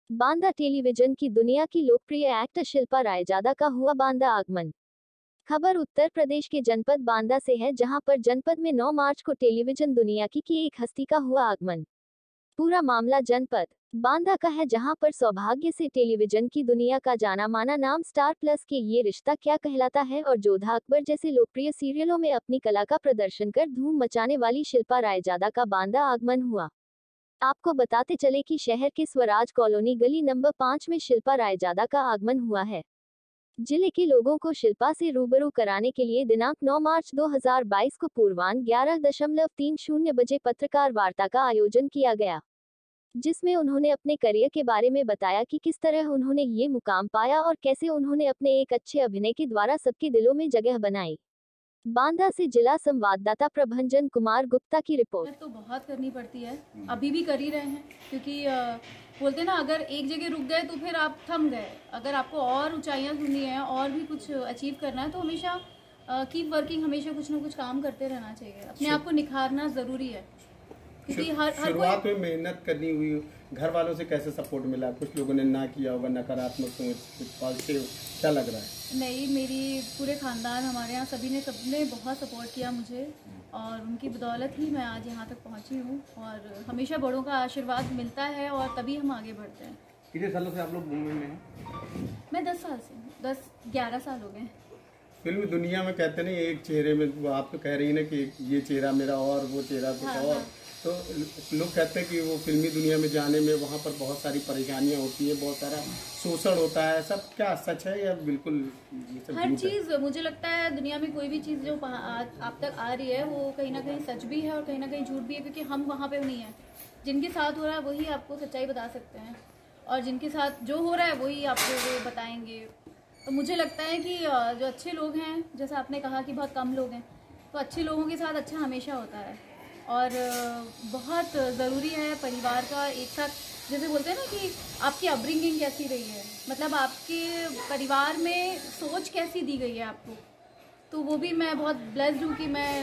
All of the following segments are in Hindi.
बांदा टेलीविजन की दुनिया की लोकप्रिय एक्टर शिल्पा रायजादा का हुआ बांदा आगमन। खबर उत्तर प्रदेश के जनपद बांदा से है, जहां पर जनपद में 9 मार्च को टेलीविजन दुनिया की एक हस्ती का हुआ आगमन। पूरा मामला जनपद बांदा का है, जहां पर सौभाग्य से टेलीविजन की दुनिया का जाना माना नाम स्टार प्लस के ये रिश्ता क्या कहलाता है और जोधा अकबर जैसे लोकप्रिय सीरियलों में अपनी कला का प्रदर्शन कर धूम मचाने वाली शिल्पा रायजादा का बांदा आगमन हुआ। आपको बताते चले कि शहर के स्वराज कॉलोनी गली नंबर 5 में शिल्पा रायजादा का आगमन हुआ है। जिले के लोगों को शिल्पा से रूबरू कराने के लिए दिनांक 9 मार्च 2022 को पूर्वाह्न 11:30 बजे पत्रकार वार्ता का आयोजन किया गया, जिसमें उन्होंने अपने करियर के बारे में बताया कि किस तरह उन्होंने ये मुकाम पाया और कैसे उन्होंने अपने एक अच्छे अभिनय के द्वारा सबके दिलों में जगह बनाई। बांदा से जिला संवाददाता प्रभंजन कुमार गुप्ता की रिपोर्ट। तो बहुत करनी पड़ती है, अभी भी कर ही रहे हैं, क्योंकि बोलते ना, अगर एक जगह रुक गए तो फिर आप थम गए। अगर आपको और ऊंचाइयां छूनी है और भी कुछ अचीव करना है तो हमेशा कीप वर्किंग, हमेशा कुछ ना कुछ काम करते रहना चाहिए। अपने आप को निखारना ज़रूरी है, क्योंकि हर शुरुआत में मेहनत करनी हुई। घर वालों से कैसे सपोर्ट मिला? कुछ लोगों ने ना किया होगा, नकारात्मक सोच, कुछ पॉजिटिव, क्या लग रहा है? नहीं, मेरी पूरे ख़ानदान, हमारे यहाँ सबने बहुत सपोर्ट किया मुझे, और उनकी बदौलत ही मैं आज यहाँ तक पहुँची हूँ। और हमेशा बड़ों का आशीर्वाद मिलता है और तभी हम आगे बढ़ते हैं। कितने सालों से आप लोग मुंबई में हैं? मैं 10 साल से, 10-11 साल हो गए। फिल्म दुनिया में कहते नहीं, एक चेहरे में, आप तो कह रही है ना कि ये चेहरा मेरा और वो चेहरा कुछ और। हाँ। तो लोग कहते हैं कि वो फिल्मी दुनिया में जाने में वहाँ पर बहुत सारी परेशानियाँ होती है, बहुत सारा शोषण होता है। सब क्या सच है या बिल्कुल हर चीज़? मुझे लगता है दुनिया में कोई भी चीज़ जो आप तक आ रही है वो कहीं ना कहीं सच भी है और कहीं ना कहीं झूठ भी है, क्योंकि हम वहाँ पे नहीं है। जिनके साथ हो रहा है वही आपको सच्चाई बता सकते हैं, और जिनके साथ जो हो रहा है वही आपको वो बताएंगे। तो मुझे लगता है कि जो अच्छे लोग हैं, जैसा आपने कहा कि बहुत कम लोग हैं, तो अच्छे लोगों के साथ अच्छा हमेशा होता है। और बहुत ज़रूरी है परिवार का एक साथ, जैसे बोलते हैं ना कि आपकी अपब्रिंगिंग कैसी रही है, मतलब आपके परिवार में सोच कैसी दी गई है आपको। तो वो भी मैं बहुत ब्लेस्ड हूँ कि मैं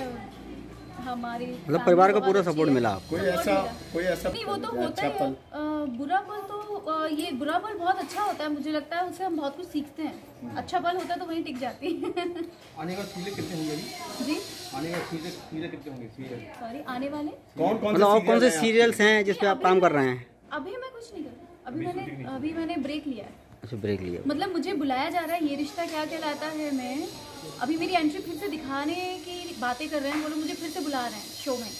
हमारी मतलब परिवार का पूरा सपोर्ट मिला आपको। कोई ऐसा नहीं, वो तो होता है। बुरा पल तो ये बुरा पल बहुत अच्छा होता है, मुझे लगता है उससे हम बहुत कुछ सीखते हैं। अच्छा पल होता है तो वहीं टिक जाती है। आने का सीरियल कितने होंगे जी? आने का सीरियल कितने होंगे? सॉरी, आने वाले कौन से सीरियल्स हैं जिस पे आप काम कर रहे हैं? अभी मैं कुछ नहीं कर रही, अभी मैंने ब्रेक लिया है। अच्छा, ब्रेक लिया। मतलब मुझे बुलाया जा रहा है, ये रिश्ता क्या कहलाता है में अभी मेरी एंट्री फिर से दिखाने की बातें कर रहे हैं, वो लोग मुझे फिर से बुला रहे हैं शो में।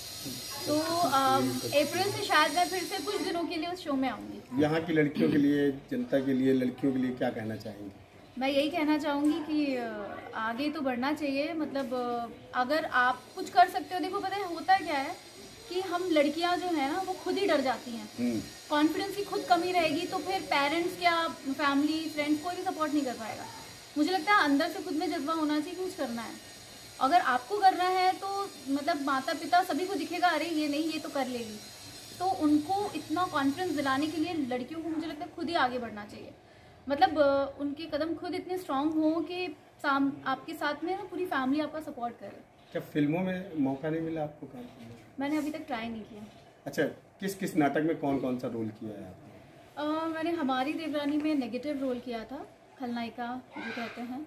तो अप्रैल से शायद मैं फिर से कुछ दिनों के लिए उस शो में आऊँगी। यहाँ की लड़कियों के लिए, जनता के लिए, लड़कियों के लिए क्या कहना चाहेंगे? मैं यही कहना चाहूँगी कि आगे तो बढ़ना चाहिए। मतलब अगर आप कुछ कर सकते हो, देखो पता है होता क्या है कि हम लड़कियां जो है ना वो खुद ही डर जाती हैं। कॉन्फिडेंस की खुद कमी रहेगी तो फिर पेरेंट्स या फैमिली, फ्रेंड्स कोई भी सपोर्ट नहीं कर पाएगा। मुझे लगता है अंदर से खुद में जज्बा होना चाहिए कि कुछ करना है। अगर आपको करना है तो मतलब माता पिता सभी को दिखेगा, अरे ये नहीं, ये तो कर लेगी। तो उनको इतना कॉन्फिडेंस दिलाने के लिए लड़कियों को मुझे लगता है खुद ही आगे बढ़ना चाहिए। मतलब उनके कदम खुद इतने स्ट्रांग हों कि आपके साथ में ना पूरी फैमिली आपका सपोर्ट करे। क्या फिल्मों में मौका नहीं मिला आपको काम करने? मैंने अभी तक ट्राई नहीं किया। अच्छा, किस किस नाटक में कौन कौन सा रोल किया है आपने? मैंने हमारी देवरानी में नेगेटिव रोल किया था, खलनायिका जो कहते हैं।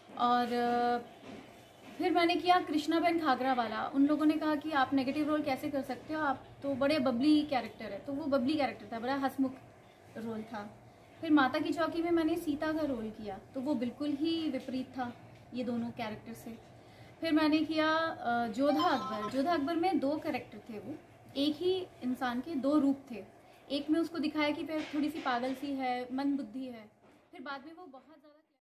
और फिर मैंने किया कृष्णाबेन खागरा वाला। उन लोगों ने कहा कि आप नेगेटिव रोल कैसे कर सकते हो, आप तो बड़े बबली कैरेक्टर है। तो वो बबली कैरेक्टर था, बड़ा हंसमुख रोल था। फिर माता की चौकी में मैंने सीता का रोल किया, तो वो बिल्कुल ही विपरीत था ये दोनों कैरेक्टर से। फिर मैंने किया जोधा अकबर। जोधा अकबर में 2 कैरेक्टर थे, वो एक ही इंसान के 2 रूप थे। एक में उसको दिखाया कि थोड़ी सी पागल सी है, मंद बुद्धि है। फिर बाद में वो बहुत ज़्यादा